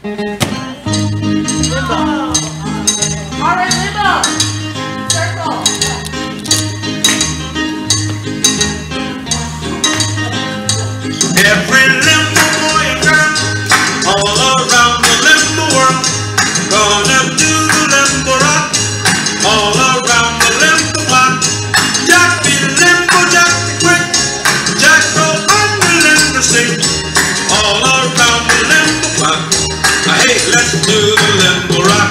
Limbo. All right, Limbo. Circle. Every limbo boy and girl all around the limbo world gonna do the limbo rock all around the limbo block. Jack be limbo, Jack be quick, Jack go on the limbo stick all around the limbo block. Hey, let's do the limbo rock.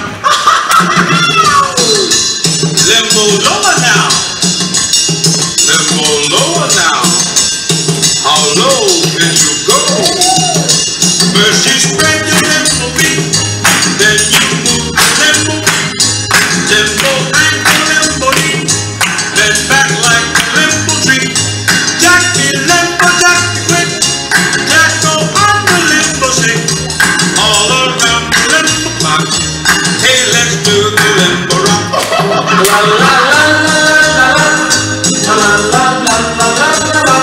Limbo lower now, limbo lower now. How low can you go? First you spread your limbo feet, then you move the limbo, limbo ankle, limbo knee, then back like a limbo tree. Jack be limbo, Jack be quick, Jack go on the limbo stick, all around the limbo clock. Hey, let's do the limbo rock. La la la la la la la la la la la la.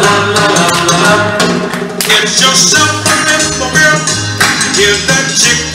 Get yourself a limbo girl, give that chick